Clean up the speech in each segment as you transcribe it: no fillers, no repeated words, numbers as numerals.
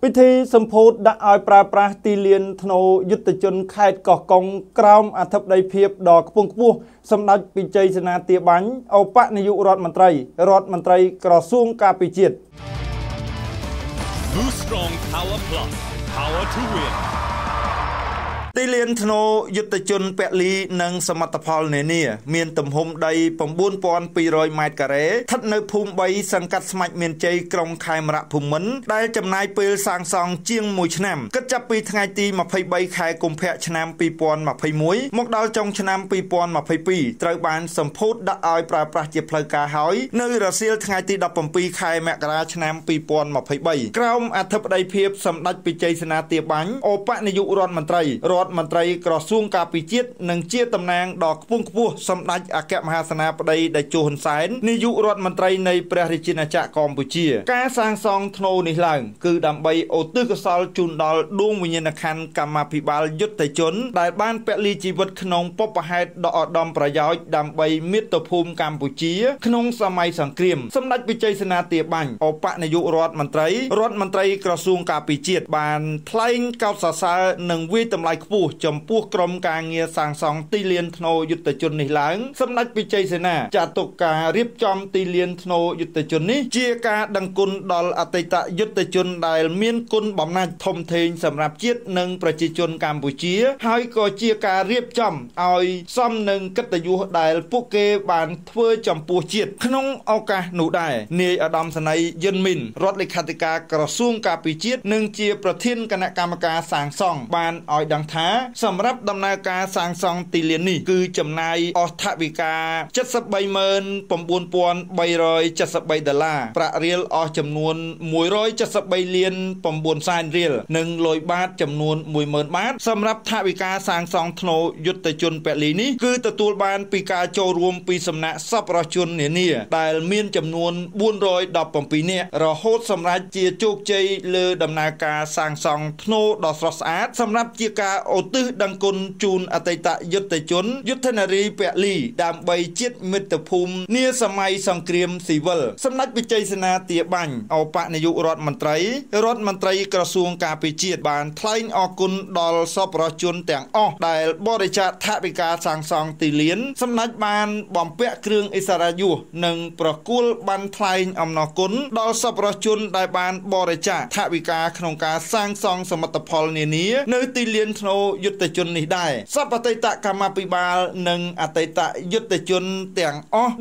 ពិធីសម្ពោធដាក់ឲ្យប្រើប្រាស់ទីលានធ្នូយុទ្ធជនខេត្តកោះកុងក្រោមអធិបតីភាពដ៏ខ្ពង់ខ្ពស់សម្ដេចពិជ័យសេនាទាបាញ់ឧបនាយករដ្ឋមន្ត្រីក្រសួងការពារជាតិ Boost Strong Power Plus Power to Win ទីលានធ្នូយុទ្ធជនពលីនិងសមិទ្ធផលនានាមានទំហំដី 9200 ម៉ែត្រការ៉េស្ថិតនៅភូមិ3សង្កាត់ស្មាច់មានជ័យក្រុងខេមរៈភូមិន្ទដែលចំណាយពេលសាងសង់ជាង1ឆ្នាំគិតចាប់ពីថ្ងៃទី23ខែកុម្ភៈឆ្នាំ2021មកដល់ចុងឆ្នាំ2022ត្រូវបានសម្ពោធដាក់ឲ្យប្រើប្រាស់ជាផ្លូវការហើយនៅរសៀលថ្ងៃទី17ខែមករាឆ្នាំ2023ក្រោមអធិបតីភាពសម្ដេចពិជ័យសេនាទាបាញ់ឧបនាយករដ្ឋមន្ត្រីក្រសួងការពារជាតិនិងជាតំណាងដ៏ខ្ពង់ខ្ពស់សម្ដេចអគ្គមហាសេនាបតីតេជោហ៊ុនសែននាយករដ្ឋមន្ត្រីនៃព្រះរាជាណាចក្រកម្ពុជាការសាងសង់ធ្នូនេះឡើងគឺដើម្បីឧទ្ទិសកុសលជូនដល់ដួងវិញ្ញាណក្ខន្ធកម្មាភិបាលយុទ្ធជនដែលបានពលីជីវិតក្នុងបុព្វហេតុដ៏ឧត្តមប្រយោជន៍ដើម្បីមាតុភូមិកម្ពុជាក្នុងសម័យសង្គ្រាមសម្ដេចពិជ័យសេនាទាបាញ់ឧបនាយករដ្ឋមន្ត្រីក្រសួងការពារជាតិបានថ្លែងកោតសរសើរនិងវាយតម្លៃខ្ពស់ចំពោះក្រុមការងារសាងសង់ទីលានធ្នូយុទ្ធជននេះឡើងសម្ដេចពិជ័យសេនាចាត់ទុកការរៀបចំទីលានធ្នូយុទ្ធជននេះជាការដឹងគុណដល់អតីតយុទ្ធជនដែលមានគុណបំណាច់ធំធេងសម្រាប់ជាតិនិងប្រជាជនកម្ពុជាហើយក៏ជាការរៀបចំឲ្យសមនឹងកិត្តិយសដែលពួកគេបានធ្វើចំពោះជាតិក្នុងឱកាសនោះដែរនាយឧត្តមសេនីយ៍យិនមីនរដ្ឋលេខាធិការក្រសួងការពារជាតិនិងជាប្រធានគណៈកម្មការសាងសង់បានឲ្យដឹងថាសម្រាប់ដំណើរការសាងសង់ទីលាននេះគឺចំណាយអស់ថវិកា $739,373 ប្រាក់រៀលអស់ចំនួន $173 លាន 9 សែនរៀលនិងលុយបាតចំនួន 10,000 បាតសម្រាប់ថវិកាសាងសង់ធ្នូយុទ្ធជនពលីនេះគឺទទួលបានពីការចូលរួមពីសំណាក់សប្បុរសជននានាដែលមានចំនួន 417 នាក់រហូតសម្រាប់ជាជោគជ័យលើដំណើរការសាងសង់ធ្នូដ៏ស្រស់ស្អាតសម្រាប់ជាការឧទ្ទិសដឹងគុណជូនអតីតយុទ្ធជនយុទ្ធនារីពលីដើម្បីជាតិមាតុភូមិនាសម័យសង្គ្រាមស៊ីវិលសម្ដេចពិជ័យសេនាទាបាញ់ឧបនាយករដ្ឋមន្ត្រីក្រសួងការពារជាតិបានថ្លែងអរគុណដល់សប្បុរសជនទាំងអស់ដែលបរិច្ចាគថវិកាសាងសង់ទីលានសម្ដេចបានបំពាក់គ្រឿងឥស្សរិយយសនិងប្រគល់បានថ្លែងអំណរគុណដល់សប្បុរសជនដែលបានបរិច្ចាគថវិកាក្នុងការសាងសង់សមិទ្ធផលនានានៅទីលានធ្នូយុទ្ធជននេះដែរសពអតីតកម្មាភិបាលនិងអតីតយុទ្ធជនទាំងអស់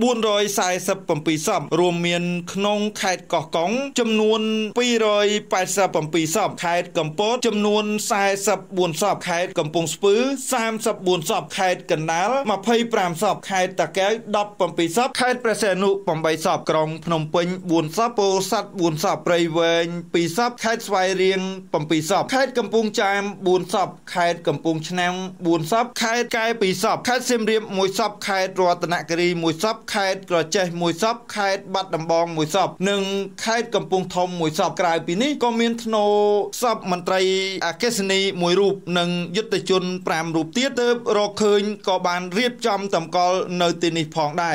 447សពរួមមានក្នុងខេត្តកោះកុងចំនួន287សពខេត្តកំពតចំនួន44សពខេត្តកំពង់ស្ពឺ34សពខេត្តកណ្ដាល25សពខេត្តតាកែវ17សពខេត្តព្រះសីហនុ8សពក្រុងភ្នំពេញ4សពពោធិ៍សាត់4សពព្រៃវែង2សពខេត្តស្វាយរៀង7សពខេត្តកំពង់ចាម4សពខេត្តកំពង់ឆ្នាំង4សពខេត្តកែ2សពខេត្តសៀមរាប1សពខេត្តរតនគិរី1សពខេត្តក្រចេះ1សពខេត្តបាត់ដំបង1សពនិងខេត្តកំពង់ធំ1សពក្រៅពីនេះក៏មានធ្នូសពមន្ត្រីអគ្គិសនី1រូបនិងយុទ្ធជន5រូបទៀតទើបរកឃើញក៏បានរៀបចំតម្កល់នៅទីនេះផងដែរ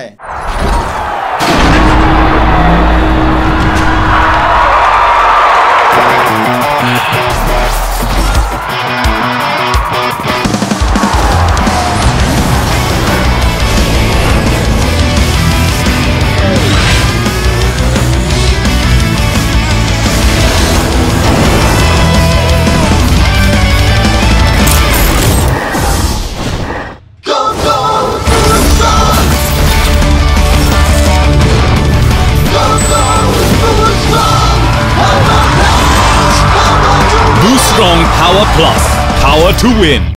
Boost Strong Power Plus Power to Win